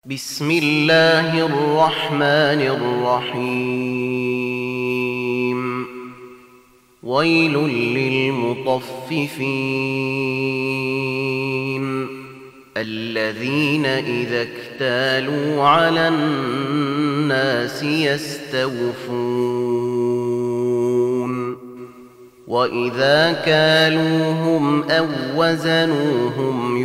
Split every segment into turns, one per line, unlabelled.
بسم الله الرحمن الرحيم. ويل للمطففين الذين إذا اكتالوا على الناس يستوفون وإذا كالوهم أو وزنوهم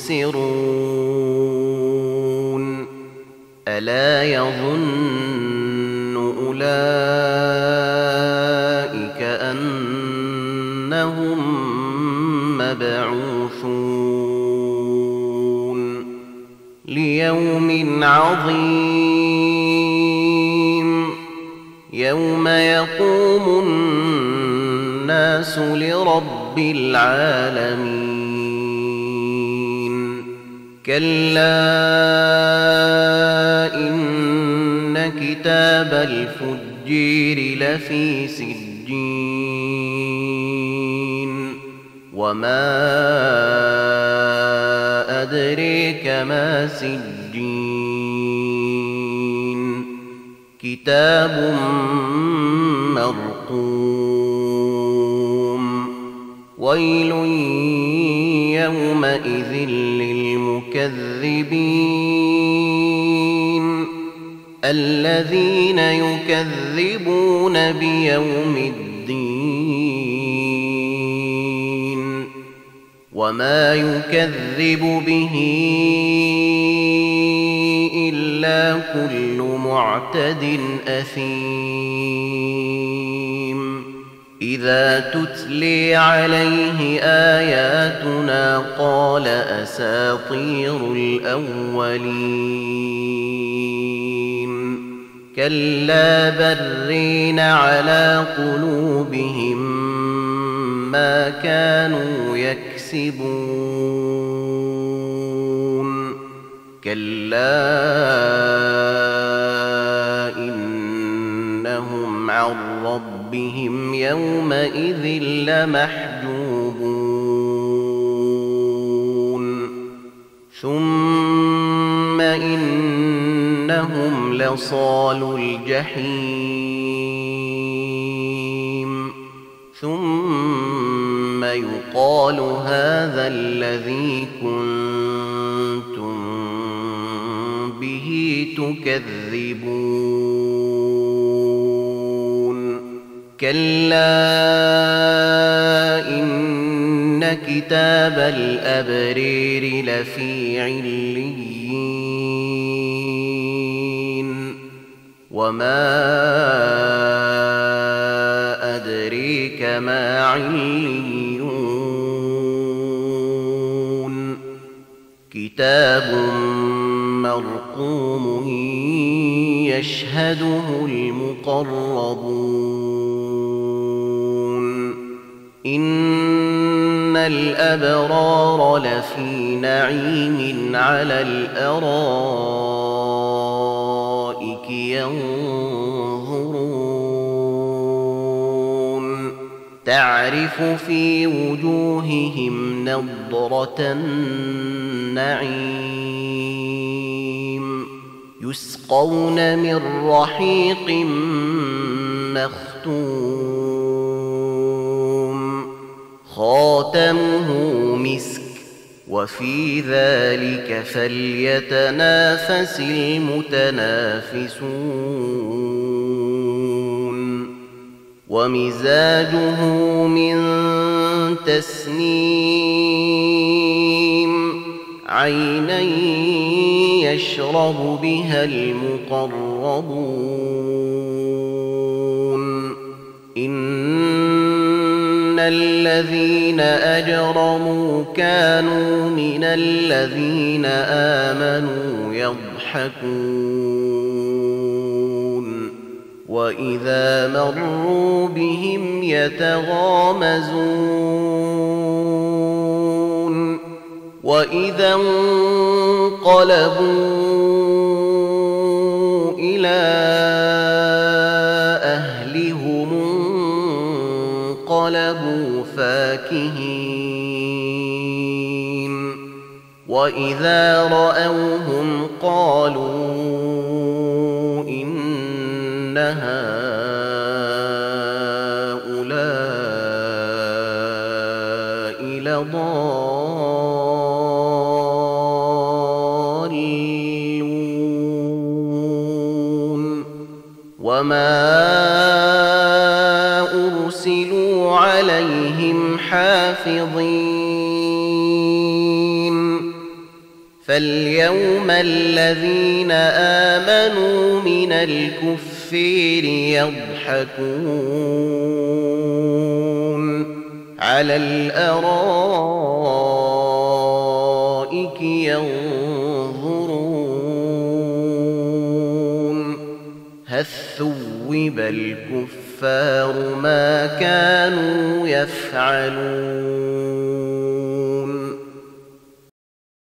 يخسرون ألا يظن أولئك أنهم مبعوثون ليوم عظيم يوم يقوم الناس لرب العالمين كلا إن كتاب الفجير لفي سجين وما أدريك ما سجين كتاب مرقوم ويل يومئذ للمكذبين الذين يكذبون بيوم الدين وما يكذب به إلا كل معتد أثيم إذا تتلي عليه آياتنا قال أساطير الأولين كلا برين على قلوبهم ما كانوا يكسبون كلا إنهم عن ربهم يومئذ لمحجوبون ثم إنهم لصالو الجحيم ثم يقال هذا الذي كنتم به تكذبون كلا إن كتاب الأبرير لفي عليين وما أدريك ما عليون كتاب مرقوم يشهده المقربون إن الأبرار لفي نعيم على الأرائك ينظرون تعرف في وجوههم نضرة النعيم يسقون من رحيق مختوم خاتمه مسك وفي ذلك فليتنافس المتنافسون ومزاجه من تسنيم عينا يشرب بها المقربون إن الذين أجرموا كانوا من الذين آمنوا يضحكون وإذا مروا بهم يتغامزون وإذا انقلبوا إلى أهلهم انقلبوا فاكهين وإذا رأوهم قالوا إن هؤلاء لضالون وما أرسلوا عليهم حافظين فاليوم الذين آمنوا من الكفار يضحكون على الأرائك ينظرون هل ثوب الكفار ما كانوا يفعلون